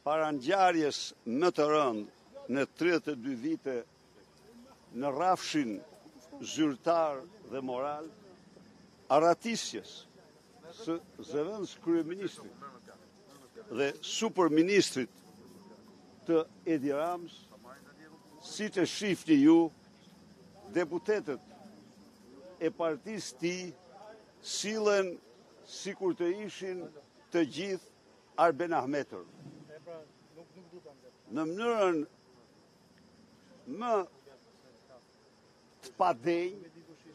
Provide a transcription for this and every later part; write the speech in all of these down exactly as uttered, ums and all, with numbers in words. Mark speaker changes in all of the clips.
Speaker 1: para ngjarjes më të rëndë në tridhjetë e dy vite në rrafshin zyrtar dhe moral, arratisjes së zëvendës kryeministrit dhe superministrit të Edi Ramës, siç e shihni ju, deputetët e partisë tij sillen sikur të ishin të gjithë Arben Ahmetër. Në mënyrën më të padenjë,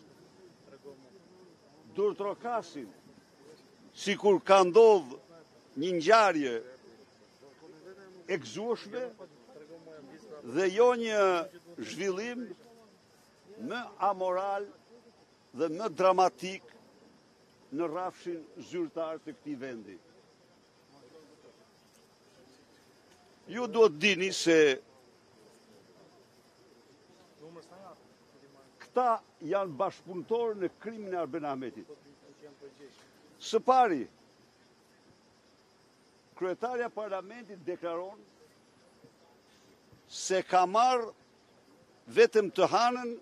Speaker 1: durtrokasin, sikur ka ndodhur një ngjarje e gëzueshme dhe jo një zhvillim më amoral dhe më dramatik në rrafshin zyrtar të këtij vendi. Ju duhet dini se këta janë bashkëpunëtorë në krimin e Arben Ahmetit. Së pari, kryetarja e Parlamentit deklaron se ka marrë vetëm të hanën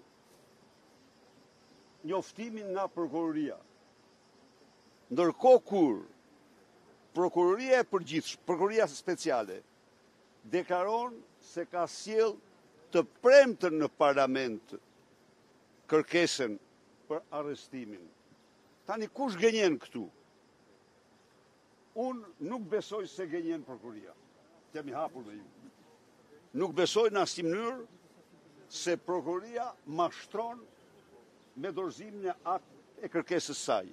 Speaker 1: njoftimin nga prokuroria. Ndërkohë kur prokuroria e përgjithshme, prokuroria speciale, deklaron se ka sjell të premtën në parlament kërkesën për arrestimin. Tani kush gënjen këtu? Unë nuk besoj se gënjen prokuroria. Jam i hapur me ju. Nuk besoj në asnjë mënyrë se prokuroria mashtron me dorëzimin e akt e kërkesës saj.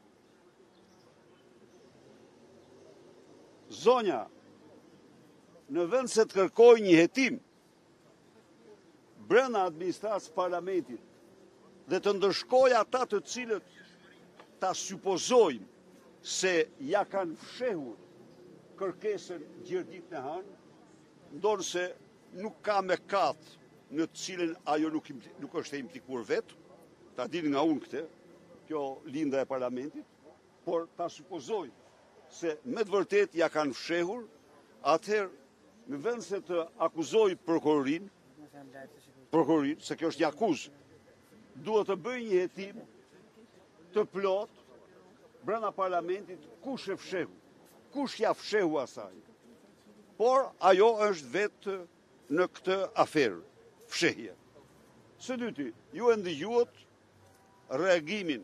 Speaker 1: Zonja, në vend se të kërkoj një hetim brenda administratës parlamentit dhe të ndërshkoj ata të cilët ta supozojmë se ja kanë fshehur kërkesën Gjerdit në Han, ndonë se nuk ka me katë në të cilën ajo nuk, nuk është e implikuar vetë, ta dini nga unë këte, kjo linda e parlamentit, por ta supozojmë se me të vërtet ja kanë fshehur, atëherë në vend se të akuzoj prokurorin, prokurorin, se kjo është një akuzë, duhet të bëj një hetim të plot brenda parlamentit kush e fshehu, kush ja fshehu asaj. Por ajo është vetë në këtë aferë, fshehje. Së dyti, ju e ndëgjuat reagimin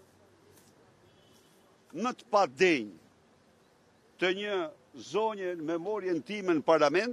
Speaker 1: më të padenjë të një zonje në memorien time në parlament,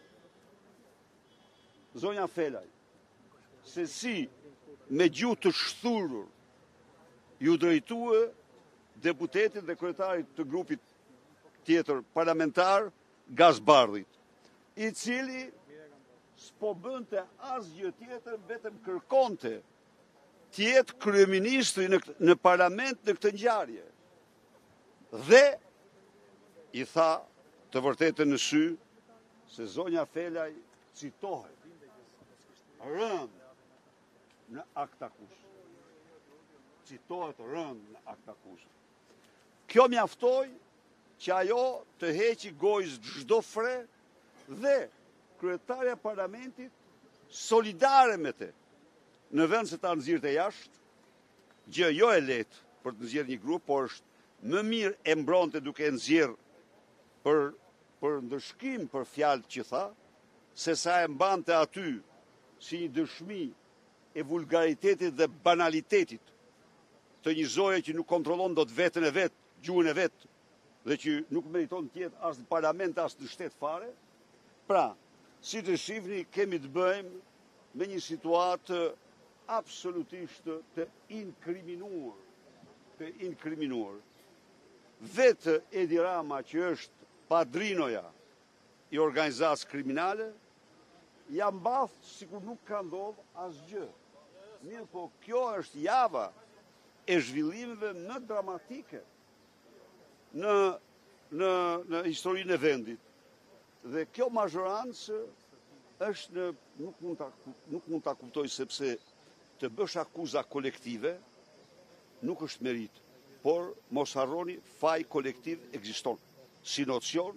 Speaker 1: zonja Felaj, se si me gjuhë të shthurur ju drejtue deputetit dhe kryetarit të grupit tjetër parlamentar, Gazbardhit, i cili s'po bënte asgjë tjetër, vetëm kërkonte tjetë kryeministri në, në parlament në këtë ngjarje. Dhe i tha të vërtetën në sy se zonja Felaj citohet rënd në akt akuz. Citohet rënd në akt akuz. Kjo mjaftoi që ajo të heqi gojës çdo fre dhe kryetarja e parlamentit solidare me te, në vend se ta nxirrte jashtë, gjë jo e lehtë për të nxjerrë një grup, por është më mirë e mbronte duke nxjerrë për, për ndëshkim për fjalët që tha, se sa e mbante aty si një dëshmi e vulgaritetit dhe banalitetit të një zoje që nuk kontrollon dot veten e vet, gjuhën e vet, dhe që nuk meriton të jetë as në parlament as në shtet fare. Pra, si të shihni, kemi të bëjmë me një situatë absolutisht të inkriminuar, të inkriminuar. Vetë Edi Rama, që është padrinoja i organizatës kriminale, ja mbath sikur nuk ka ndodhur asgjë. Mirë, po kjo është java e zhvillimeve më dramatike në, në, në historinë e vendit. Dhe kjo mazhorancë është në, nuk mund ta nuk mund ta kuptoj, sepse të bësh akuza kolektive nuk është merit, por mos harroni, faj kolektiv ekziston si nocion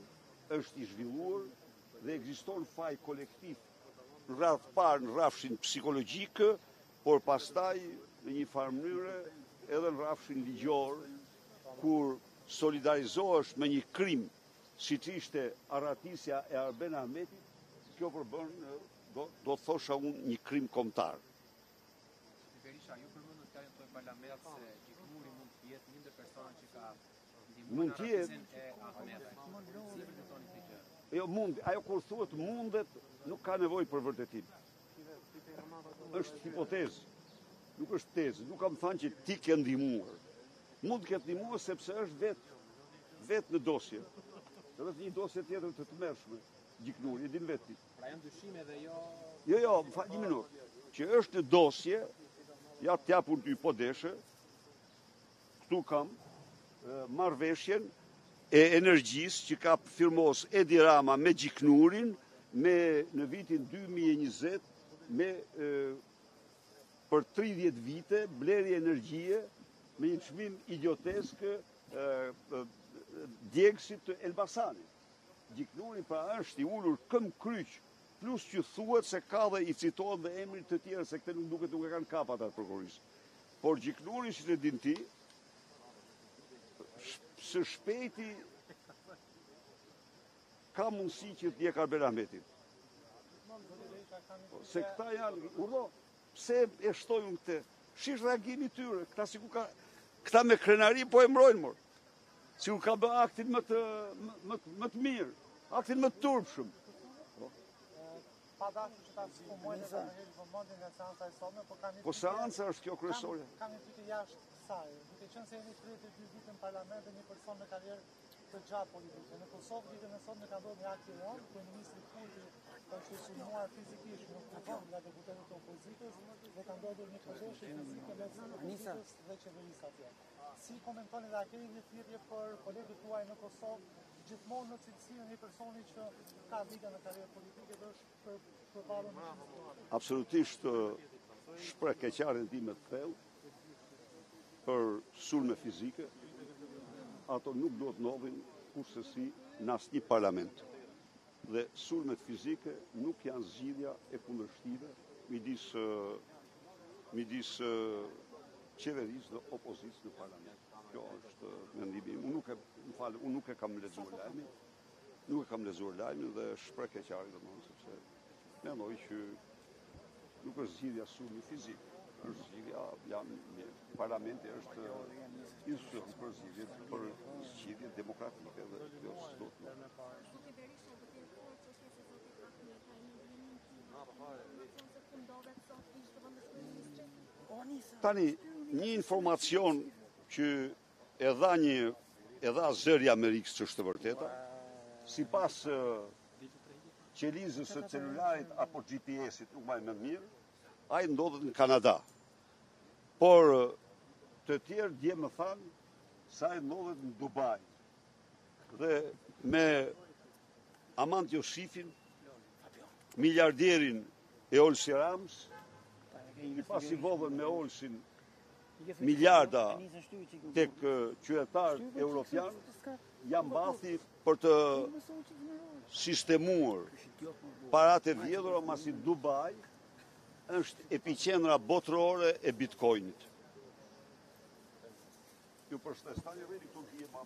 Speaker 1: është i zhvilluar dhe ekziston faj kolektiv në radh parë në rrafshin psikologjik, por pastaj në një farë mënyrë edhe në rrafshin ligjor, kur solidarizohesh me një krim, siç ishte arratisja e Arben Ahmetit, kjo përbën, do, do thosha unë, një krim kombëtar.
Speaker 2: Berisha, ju përmendët fjalën tonë parlament se Gjiknuri mund të jetë një ndër personat që ka
Speaker 1: Mund të jetë.
Speaker 2: e Ahmetit. Si vërtetoni këtë gjë?
Speaker 1: Jo, mund, ajo kur thuhet mundet, nuk ka nevojë për vërtetim. Është hipotezë, nuk është tezë. Nuk kam thënë që ti ke ndihmuar. Mund të ketë ndihmuar sepse është vetë vetë në dosje. Edhe një dosje tjetër të tmerrshme. Gjiknuri, e din vetë ti.
Speaker 2: Pra janë dyshime dhe jo
Speaker 1: Jo, jo, më fal një minutë. Që është në dosje, ja t'japun ty po deshe, këtu kam e, marrëveshjen e energjisë që ka firmos Edi Rama me Gjiknurin me në vitin dy mijë e njëzet me e, për tridhjetë vite blerje energjie me një çmim idiotesk e, e, djegësit të Elbasanit. Gjiknuri pra është i ulur këm kryq, plus që thuhet se ka dhe i citohet dhe emrit të tjerë, se këte nuk duket nuk e kanë kapat atë prokurorisë. Por Gjiknuri, si të din ti, së shpejti ka mundësi që t'jek Arben Ahmetit. Se këta janë, urdo, pse e shtojnë këte? Shish reagimi tyre, këta si ku ka, këta me krenari po e mbrojnë mor. Si ku ka bë aktin më të, më, më, më të mirë, aktin më të turpshëm.
Speaker 3: Pa dashur që ta sfumojnë dhe në herë vëmendjen nga seanca e sotme, por kam një
Speaker 1: Po seanca është kjo kryesore.
Speaker 3: Kam, kam një pyetje jashtë kësaj. Duke qenë se jeni tridhjetë e dy vite në parlament dhe një person me karrierë të gjatë politike. Në Kosovë ditën e sotme ka ndodhur një akt i rënd, ku ministri Kurti është sulmuar fizikisht në kuvend nga deputetët e opozitës dhe ka ndodhur një përdorje fizike mes opozitës dhe qeverisë atje. Si komentoni dhe a keni një thirrje për kolegët tuaj në Kosovë, gjithmonë në cilësinë e një personi që ka vite në karrierë politike dhe është për përballur me
Speaker 1: Absolutisht shpreh keqardhjen time të thellë për sulme fizike. Ato nuk do të ndodhin kurse në asnjë parlament. Dhe sulmet fizike nuk janë zgjidhja e kundërshtive midis midis qeverisë dhe opozitës në parlament. Kjo është mendimi im. Unë nuk e, më fal, unë nuk e kam lexuar lajmin. Nuk e kam lexuar lajmin dhe shpreh keqardhje domosdoshmë sepse mendoj që nuk është zgjidhja sulmi fizik. Është zgjidhja, janë parlamenti është institucion për zgjidhje për zgjidhje demokratike dhe kjo s'do të Tani, një informacion që e dha një e dha zëri Amerikës që është të vërteta, sipas qelizës së celularit apo G P S-it, nuk mbaj më mirë, ai ndodhet në Kanada. Por të tjerë dje më thanë se ai ndodhet në Dubai. Dhe me Amant Josifin, miliarderin e Olsi Rams, i pasi vodhen me Olsin miliarda tek qytetarët europian, jam bathi për të sistemuar paratë e vjedhura masi Dubai është epiqendra botërore e Bitcoinit. Ju përshtes tani vjen këtu